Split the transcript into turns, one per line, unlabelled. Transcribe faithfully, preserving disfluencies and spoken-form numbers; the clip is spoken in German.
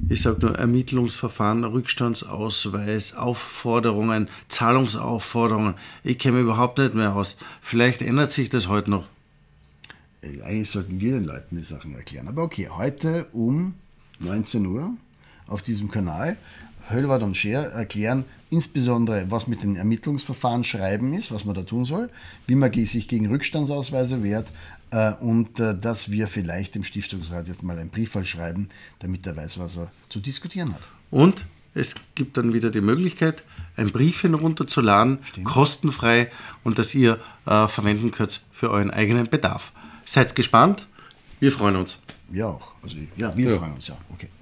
Ich sage nur Ermittlungsverfahren, Rückstandsausweis, Aufforderungen, Zahlungsaufforderungen. Ich kenne mich überhaupt nicht mehr aus. Vielleicht ändert sich das heute noch.
Eigentlich sollten wir den Leuten die Sachen erklären. Aber okay, heute um neunzehn Uhr auf diesem Kanal Höllwarth und Scheer erklären insbesondere, was mit den Ermittlungsverfahren schreiben ist, was man da tun soll, wie man sich gegen Rückstandsausweise wehrt äh, und äh, dass wir vielleicht dem Stiftungsrat jetzt mal einen Briefwahl schreiben, damit er weiß, was er zu diskutieren hat.
Und es gibt dann wieder die Möglichkeit, ein Briefchen runterzuladen, Stimmt. kostenfrei, und das ihr äh, verwenden könnt für euren eigenen Bedarf. Seid gespannt, wir freuen uns.
Wir auch. Also, ja, wir ja. freuen uns, ja. Okay.